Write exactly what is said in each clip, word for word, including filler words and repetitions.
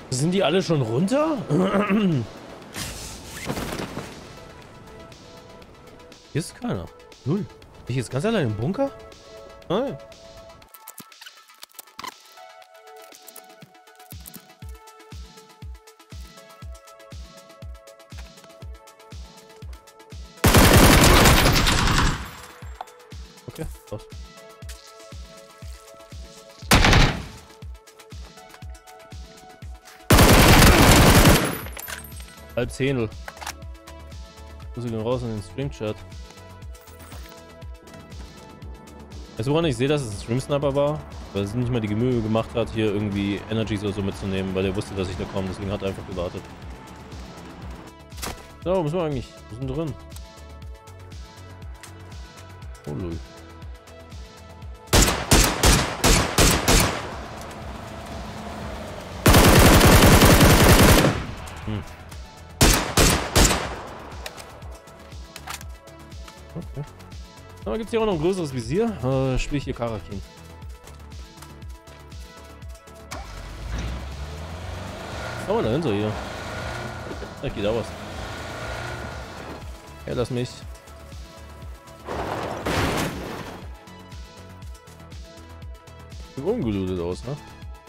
Sind die alle schon runter? Hier ist keiner. Null. Bin ich jetzt ganz allein im Bunker? Nein. Okay, los. Halb Zehntel. Muss ich denn raus in den Stream-Chat? Weißt du, woran ich sehe, dass es ein Stream-Sniper war? Weil es nicht mal die Mühe gemacht hat, hier irgendwie Energies oder so mitzunehmen, weil er wusste, dass ich da komme. Deswegen hat er einfach gewartet. So, wo müssen wir eigentlich? Wir sind drin. Oh, lol. Hm. Okay. Aber gibt es hier auch noch ein größeres Visier? Äh, spiele ich hier Karakin. Was haben wir dahinter hier? Da geht auch was. Ja, lass mich. Sieht ungelootet aus, ne?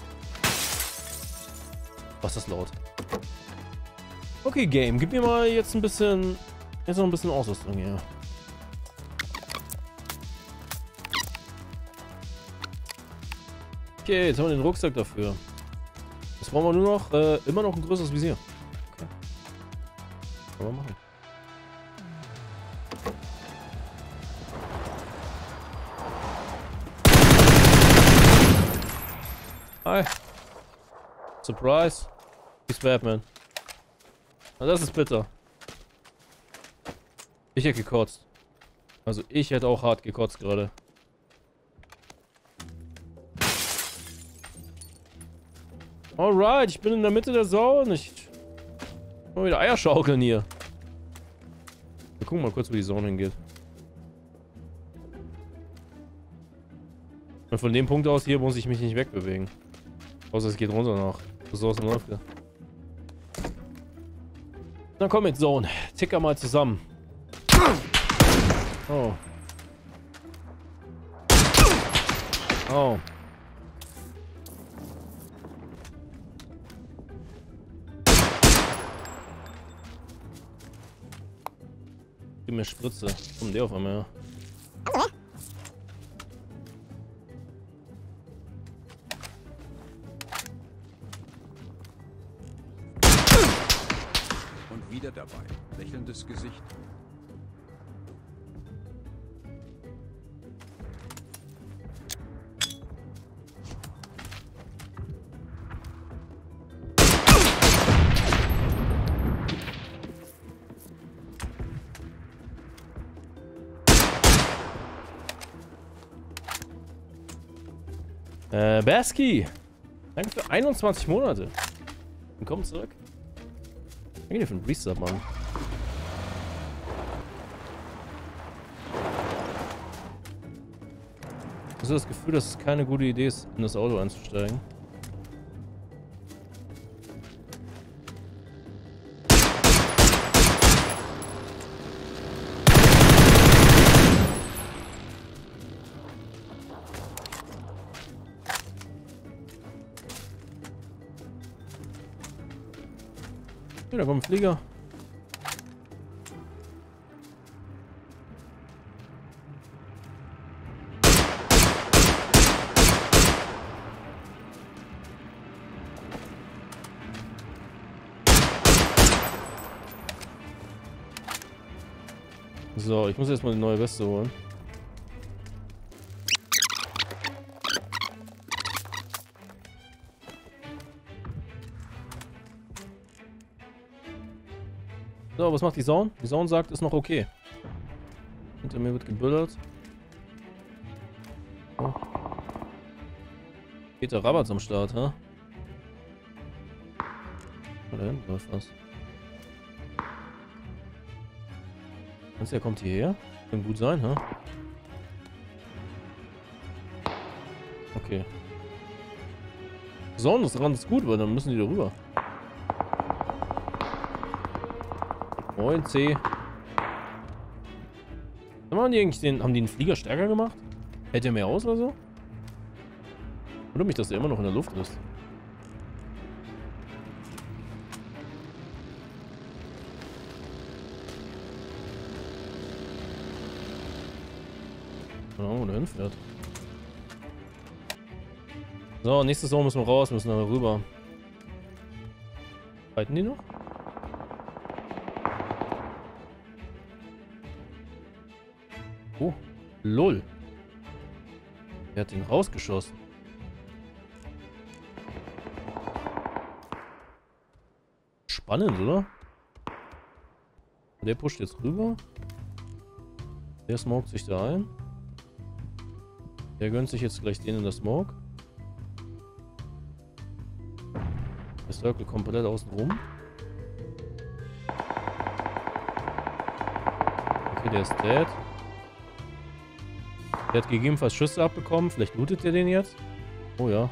Was ist das laut? Okay, Game, gib mir mal jetzt ein bisschen. Jetzt noch ein bisschen Ausrüstung hier. Okay, jetzt haben wir den Rucksack dafür. Jetzt brauchen wir nur noch äh, immer noch ein größeres Visier. Okay. Können wir machen. Hi. Surprise. He's Batman. Na, das ist bitter. Ich hätte gekotzt. Also ich hätte auch hart gekotzt gerade. Alright, ich bin in der Mitte der Zone. Ich mal wieder Eier schaukeln hier. Wir gucken mal kurz, wo die Zone hingeht. Und von dem Punkt aus hier muss ich mich nicht wegbewegen. Außer es geht runter noch. So aus läuft er. Na komm mit Zone. Ticker mal zusammen. Oh. Oh. Gib mir Spritze. Kommt der auf einmal her. Und wieder dabei. Lächelndes Gesicht. Äh, Baski! Danke für einundzwanzig Monate. Willkommen zurück. Danke dir für den Resub, Mann. Ich habe das Gefühl, dass es keine gute Idee ist, in das Auto einzusteigen. Ja, da kommt ein Flieger. So, ich muss erstmal eine neue Weste holen. So, was macht die Zone? Die Zone sagt, ist noch okay. Hinter mir wird gebüllert. Oh. Geht der Rabatz am Start, hä? Da hinten läuft was. Meinst du, der kommt hierher? Kann gut sein, hä? Okay. Zone ist dran, ist gut, weil dann müssen die da rüber. Moin, C. Haben die eigentlich den, haben die den Flieger stärker gemacht? Hält der mehr aus oder so? Wundert mich, dass der immer noch in der Luft ist. Keine Ahnung, wo der hinfährt. So, nächste Saison müssen wir raus, müssen wir rüber. Halten die noch? Oh, lol. Er hat ihn rausgeschossen. Spannend, oder? Der pusht jetzt rüber. Der smoked sich da ein. Der gönnt sich jetzt gleich den in der Smoke. Der Circle komplett außen rum. Okay, der ist dead. Der hat gegebenenfalls Schüsse abbekommen. Vielleicht lootet er den jetzt. Oh ja.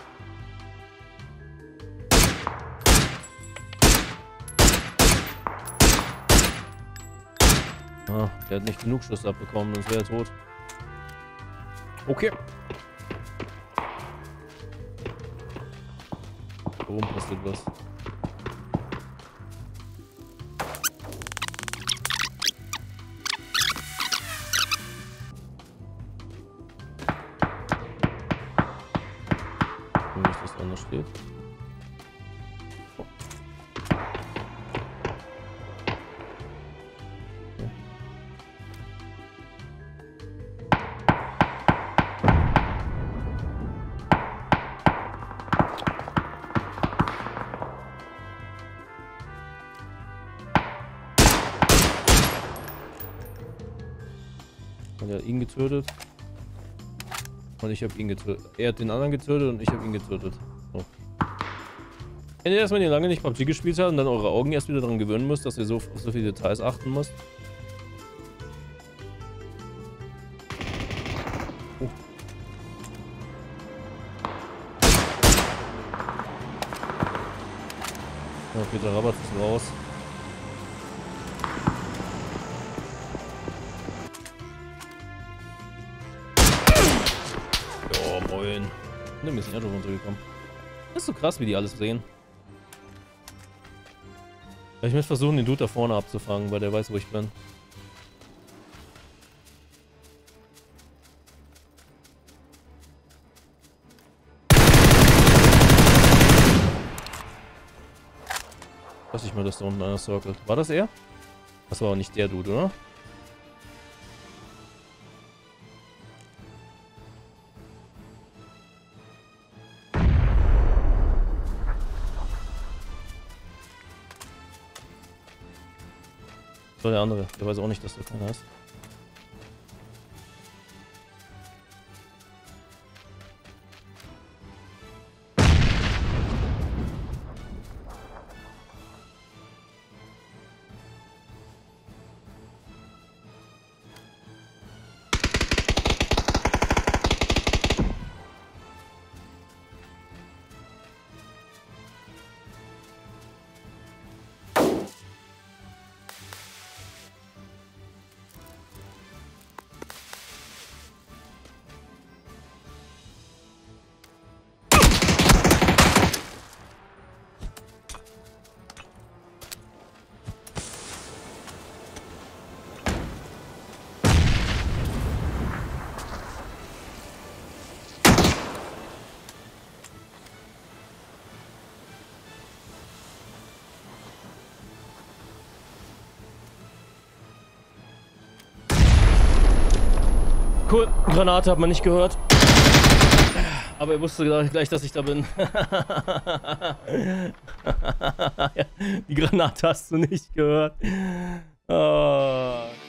Ah, der hat nicht genug Schüsse abbekommen, sonst wäre er tot. Okay. Warum passiert was? Wenn nicht das anders steht. Er hat ihn getötet. Und ich habe ihn getötet. Er hat den anderen getötet und ich habe ihn getötet. So. Wenn ihr erstmal lange nicht P U B G gespielt habt und dann eure Augen erst wieder daran gewöhnen müsst, dass ihr so auf so viele Details achten müsst. Oh. Ja, Peter Rabat ist raus. Moin. Ne, mir ist ein Auto runtergekommen. Das ist so krass, wie die alles sehen. Ich muss versuchen, den Dude da vorne abzufangen, weil der weiß, wo ich bin. Weiß ich mal, dass da unten einer circelt. War das er? Das war auch nicht der Dude, oder? Das war der andere. Der weiß auch nicht, dass da keiner ist. Cool, Granate hat man nicht gehört. Aber er wusste gleich, dass ich da bin. Die Granate hast du nicht gehört. Oh.